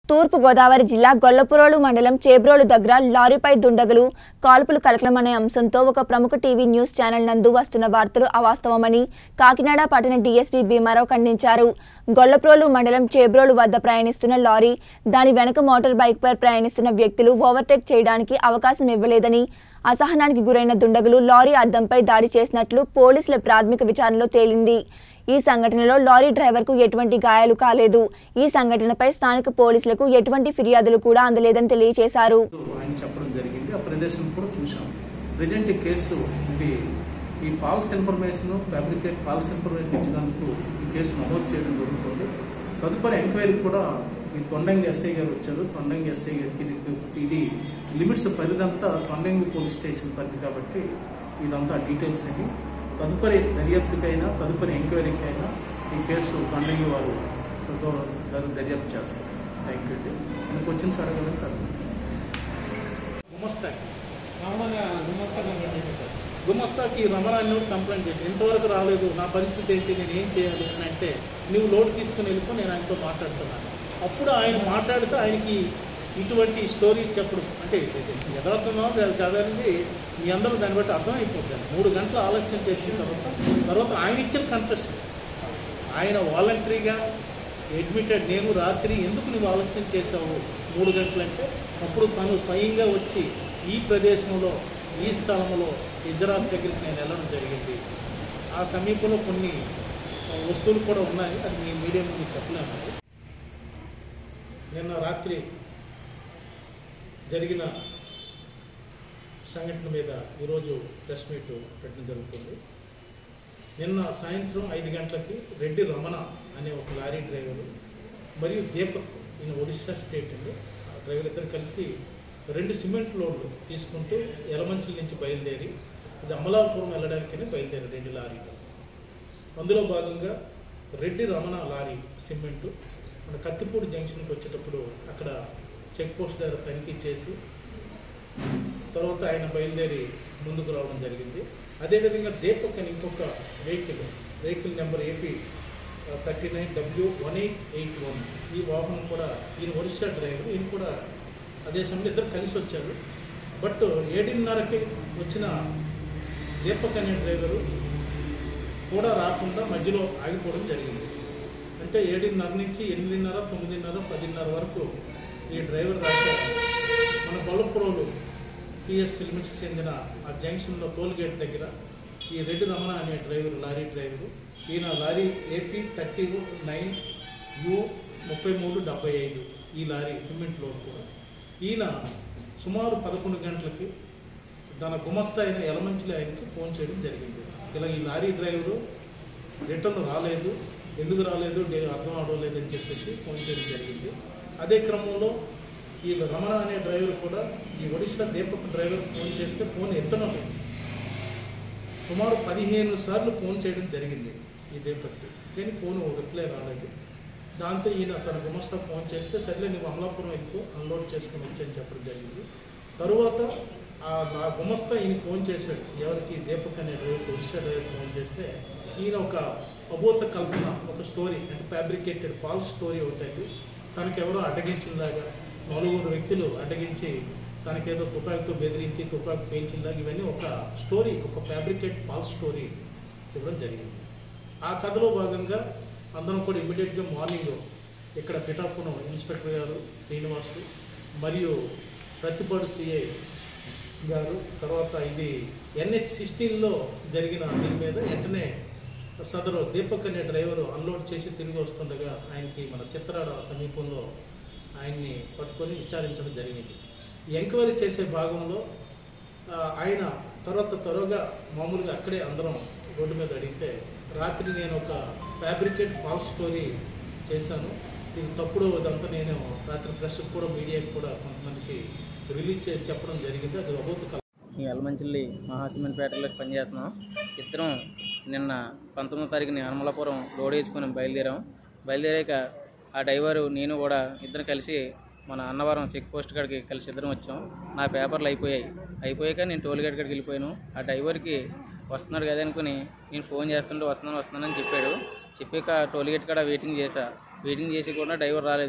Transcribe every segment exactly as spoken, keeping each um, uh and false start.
తూర్పు గోదావరి జిల్లా గొల్లపురోలు మండలం చేబ్రోలు దగ్గర లారీపై దుండగులు కాల్పులు కలకలమనే అంశంతో ఒక ప్రముఖ టీవీ న్యూస్ ఛానల్ నందు వస్తున్న వార్తలు అవాస్తవమని కాకినాడ పట్టణ డీఎస్పీ భీమారావు ఖండించారు. గొల్లపురోలు మండలం చేబ్రోలు వద్ద ప్రయాణిస్తున్న లారీ దాని వెనక మోటార్ బైక్పై ప్రయాణిస్తున్న వ్యక్తులు ఓవర్టేక్ చేయడానికి అవకాశం ఇవ్వలేదని, అసహనానికి గురైన దుండగులు లారీ అద్దంపై దాడి చేసినట్లు పోలీసుల ప్రాథమిక విచారణలో తేలింది. ఈ సంఘటనలో లారీ డ్రైవర్కు ఎటువంటి గాయాలు కాలేదు. ఈ సంఘటనపై స్థానిక పోలీసులకు ఎటువంటి ఫిర్యాదులు కూడా అందలేదని తెలియజేశారు. ఆయన చెప్పడం జరిగింది. ఆ ప్రదేశం కూడా చూశాం. ప్రెజెంట్ ఈ కేసు ఇది ఈ false information fabricate false information ఇచ్చినందుకు ఈ కేసు నమోదు చేయడం జరుగుతుంది. తదుపరి ఎంక్వైరీ కూడా ఈ తొండంగి ఎస్ఐ గారు వచ్చారు. తొండంగి ఎస్ఐ గారికి ఇది ఇది లిమిట్స్ పరిధంతా తొండంగి పోలీస్ స్టేషన్ పరిధి కాబట్టి ఇదంతా డీటెయిల్స్ అని తదుపరి దర్యాప్తుకైనా తదుపరి ఎంక్వైరీకైనా ఈ కేసు తొండంగి వారు దర్యాప్తు చేస్తారు. థ్యాంక్ యూ అండి. మనకు వచ్చిన సార్ కదా గుమస్తాకి గుమస్తాకి రమణాన్ని కంప్లైంట్ చేసి ఇంతవరకు రాలేదు, నా పరిస్థితి ఏంటి, నేను ఏం చేయాలి అని అంటే నువ్వు లోడ్ తీసుకుని వెళ్ళిపో, నేను ఆయనతో మాట్లాడుతున్నాను. అప్పుడు ఆయన మాట్లాడితే ఆయనకి ఇటువంటి స్టోరీ చెప్పడం అంటే యథార్థమో చదవండి మీ అందరూ దాన్ని బట్టి అర్థమైపోతుంది. మూడు గంటలు ఆలస్యం చేసిన తర్వాత తర్వాత ఆయన ఇచ్చిన కన్ఫెషన్ ఆయన వాలంటరీగా అడ్మిటెడ్, నేను రాత్రి ఎందుకు నువ్వు ఆలస్యం చేసావు మూడు గంటలంటే అప్పుడు తను స్వయంగా వచ్చి ఈ ప్రదేశంలో ఈ స్థలంలో ఇజరాస్ దగ్గరికి నేను వెళ్ళడం జరిగింది. ఆ సమీపంలో కొన్ని వస్తువులు కూడా ఉన్నాయి, అది మీ మీడియా ముందు చెప్పలేము. నిన్న రాత్రి జరిగిన సంఘటన మీద ఈరోజు ప్రెస్ మీట్ పెట్టడం జరుగుతుంది. నిన్న సాయంత్రం ఐదు గంటలకి రెడ్డి రమణ అనే ఒక లారీ డ్రైవరు మరియు దీపక్ ఈయన ఒడిశా స్టేట్ అండి, ఆ డ్రైవర్ ఇద్దరు కలిసి రెండు సిమెంట్ లోడ్లు తీసుకుంటూ యలమంచిల నుంచి బయలుదేరి ఇది అమలాపురం వెళ్ళడానికనే బయలుదేరి రెండు లారీలు. అందులో భాగంగా రెడ్డి రమణ లారీ సిమెంటు మన కత్తిపూడి జంక్షన్కి వచ్చేటప్పుడు అక్కడ చెక్ పోస్ట్ దగ్గర తనిఖీ చేసి తర్వాత ఆయన బయలుదేరి ముందుకు రావడం జరిగింది. అదేవిధంగా దీపక్ అని ఇంకొక vehicle vehicle number AP thirty nine W one eight eight one ఈ వాహనం కూడా ఈయన ఒరిస్సా డ్రైవర్, ఈయన కూడా అదే సమయంలో ఇద్దరు కలిసి వచ్చారు. బట్ ఏడున్నరకి వచ్చిన దీపక్ అనే డ్రైవరు కూడా రాకుండా మధ్యలో ఆగిపోవడం జరిగింది. అంటే ఏడున్నర నుంచి ఎనిమిదిన్నర తొమ్మిదిన్నర పదిన్నర వరకు ఈ డ్రైవర్ రాక మన గొల్లపురోలు పిఎస్ లిమిట్స్ చెందిన ఆ జంక్షన్లో టోల్ గేట్ దగ్గర ఈ రెడ్డి రమణ అనే డ్రైవర్ లారీ డ్రైవరు ఈయన lorry AP thirty nine U ముప్పై మూడు డెబ్బై ఐదు ఈ లారీ సిమెంట్ లోడ్ కూడా ఈయన సుమారు పదకొండు గంటలకి తన గుమస్తా అయిన యలమంచిలి ఆయనకి ఫోన్ చేయడం జరిగింది. ఇలా ఈ లారీ డ్రైవరు రిటర్న్ రాలేదు, ఎందుకు రాలేదు అర్థం అవడం అని చెప్పేసి ఫోన్ చేయడం జరిగింది. అదే క్రమంలో ఈ రమణ అనే డ్రైవర్ కూడా ఈ ఒడిశా దీపక్ డ్రైవర్ ఫోన్ చేస్తే ఫోన్ ఎత్తడం లేదు. సుమారు పదిహేను సార్లు ఫోన్ చేయడం జరిగింది ఈ దీపక్కి, కానీ ఫోన్ రిప్లై రాలేదు. దాంతో ఈయన తన గుమస్తా ఫోన్ చేస్తే సర్లే నువ్వు అమలాపురం వెళ్ళిపో అన్లోడ్ చేసుకుని వచ్చని చెప్పడం జరిగింది. తరువాత ఆ గుమస్తా ఈయన ఫోన్ చేశాడు, ఎవరికి దీపక్ అనే డ్రైవర్ ఒడిశా డ్రైవర్ ఫోన్ చేస్తే ఈయన ఒక అబోధ కల్పన ఒక స్టోరీ అంటే ఫ్యాబ్రికేటెడ్ ఫాల్స్ స్టోరీ ఒకటి తనకెవరో అడ్డగించిందాగా నలుగురు వ్యక్తులు అడ్డగించి తనకేదో తుపాకీతో బెదిరించి తుపాకీ పేల్చిందాగా ఇవన్నీ ఒక స్టోరీ ఒక ఫ్యాబ్రికేట్ ఫాల్స్ స్టోరీ ఇవ్వడం జరిగింది. ఆ కథలో భాగంగా అందరం కూడా ఇమ్మీడియట్గా మార్నింగ్ ఇక్కడ పిఠాపురం ఇన్స్పెక్టర్ గారు శ్రీనివాసు మరియు ప్రతిపాడు సిఐ గారు తర్వాత ఇది ఎన్హెచ్ సిక్స్టీన్లో జరిగిన దీని మీద వెంటనే సదరు దీపక్ అనే డ్రైవరు అన్లోడ్ చేసి తిరిగి వస్తుండగా ఆయనకి మన చిత్రాడ సమీపంలో ఆయన్ని పట్టుకొని విచారించడం జరిగింది. ఈ ఎంక్వైరీ చేసే భాగంలో ఆయన తర్వాత త్వరగా మామూలుగా అక్కడే అందరం రోడ్డు మీద అడిగితే రాత్రి నేను ఒక ఫ్యాబ్రికేట్ ఫాల్స్ స్టోరీ చేశాను, ఇది తప్పుడు అదంతా నేను రాత్రి ప్రెస్కి కూడా మీడియాకి కూడా కొంతమందికి రిలీజ్ చేసి చెప్పడం జరిగింది. అది అబోధ ఈ యలమంచిలి మహాసిమెంట్ ఫ్యాక్టరీలో పనిచేస్తున్నాం. ఇద్దరం నిన్న పంతొమ్మిదో తారీఖుని అమలాపురం లోడ్ వేసుకొని బయలుదేరాం. బయలుదేరాక ఆ డ్రైవరు నేను కూడా ఇద్దరు కలిసి మన అన్నవరం చెక్ పోస్ట్ కాడికి కలిసి ఇద్దరం వచ్చాం. నా పేపర్లు అయిపోయాయి అయిపోయాక నేను టోల్ గేట్ కాడికి వెళ్ళిపోయాను. ఆ డ్రైవర్కి వస్తున్నాడు కదా అనుకుని నేను ఫోన్ చేస్తుంటే వస్తున్నాను వస్తున్నానని చెప్పాడు. చెప్పాక టోల్ గేట్ కాడ వెయిటింగ్ చేశా. వెయిటింగ్ చేసి కూడా డ్రైవర్ రాలేదు.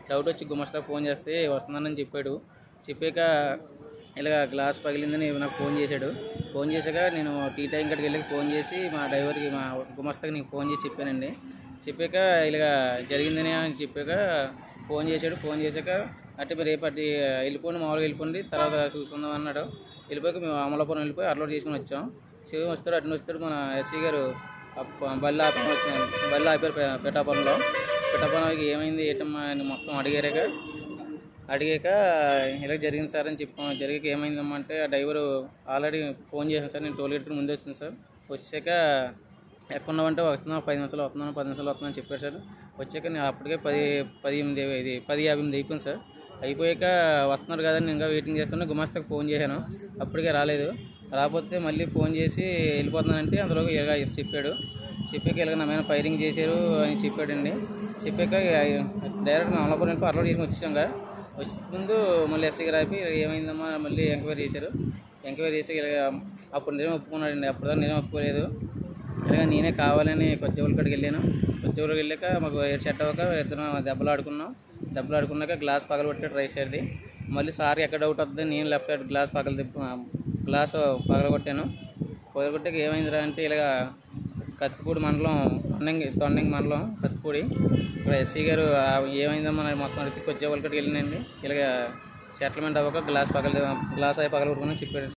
డౌట్ వచ్చి గుమస్తా ఫోన్ చేస్తే వస్తున్నానని చెప్పాడు. చెప్పాక ఇలాగ గ్లాస్ పగిలిందని నాకు ఫోన్ చేశాడు. ఫోన్ చేశాక నేను టీ టైం ఇక్కడికి వెళ్ళి ఫోన్ చేసి మా డ్రైవర్కి మా గుమస్తాకి నీకు ఫోన్ చేసి చెప్పానండి. చెప్పాక ఇలాగ జరిగిందని అని చెప్పాక ఫోన్ చేశాడు. ఫోన్ చేశాక అంటే మీరు రేపటి వెళ్ళిపోండి, మామూలుగా వెళ్ళిపోండి, తర్వాత చూసుకుందాం అన్నాడు. వెళ్ళిపోయాక మేము అమలాపురం వెళ్ళిపోయి అప్లోడ్ చేసుకుని వచ్చాం. శివం వస్తాడు, అటు వస్తాడు. మన ఎస్సీ గారు బళ్ళు ఆపి వచ్చాను బళ్ళు ఆపారు పిఠాపురంలో. పిఠాపురంకి ఏమైంది ఏంటమ్మా అని మొత్తం అడిగాక అడిగాక ఇలా జరిగింది సార్ అని చెప్పాం. జరిగాక ఏమైందమ్మా అంటే ఆ డ్రైవరు ఆల్రెడీ ఫోన్ చేశాను సార్, నేను టోల్ గేట్ ముందు వచ్చింది సార్. వచ్చాక ఎక్కడున్నామంటే వస్తున్నాను, పది నిమిషాలు వస్తున్నాను పది నిమిషాలు వస్తున్నాను అని చెప్పారు సార్. వచ్చాక నేను అప్పటికే పది పది ఎనిమిది ఇది పది యాభై ఎనిమిది అయిపోయింది సార్. అయిపోయాక వస్తున్నారు కదా నేను ఇంకా వెయిటింగ్ చేస్తున్నా. గుమాస్తాకి ఫోన్ చేశాను, అప్పటికే రాలేదు. రాకపోతే మళ్ళీ ఫోన్ చేసి వెళ్ళిపోతున్నానంటే అందులో ఇలాగ చెప్పాడు. చెప్పాక ఇలాగ నా మీద ఫైరింగ్ చేశారు అని చెప్పాడండి. చెప్పాక డైరెక్ట్ మా అమలాపురం వెళ్ళి అప్లోడ్ చేసుకుని వచ్చాక వచ్చే ముందు మళ్ళీ ఎస్ఐ గారు ఆపి ఏమైందమ్మా మళ్ళీ ఎంక్వైరీ చేశారు. ఎంక్వైరీ చేసి ఇలాగ అప్పుడు నిజం ఒప్పుకున్నాడండి. అప్పుడు నిజం ఒప్పుకోలేదు. ఇలాగ నేనే కావాలని కొత్త ఊళ్ళ కాడికి వెళ్ళాను. కొత్త ఊళ్ళకి వెళ్ళాక మాకు సెట్ అవ్వక ఇద్దరు దెబ్బలు ఆడుకున్నాం. దెబ్బలు ఆడుకున్నాక గ్లాస్ పగలు కొట్టాడు రైట్ సైడ్ది. మళ్ళీ సార్కి ఎక్కడ డౌట్ వస్తుంది, నేను లెఫ్ట్ సైడ్ గ్లాస్ పగలు గ్లాస్ పగల కొట్టాను. పగలగొట్టాక ఏమైందిరా అంటే ఇలాగ కత్తిపూడి మండలం తొండంగి తొండంగి మండలం కత్తిపూడి ఇక్కడ ఎస్సీ గారు ఏమైందమ్మా మొత్తం అడిగి కొద్ది వాళ్ళకి వెళ్ళినండి. ఇలాగ సెటిల్మెంట్ అవ్వక గ్లాస్ పగల గ్లాస్ అయి పగల కొట్టుకుని చెప్పాడు.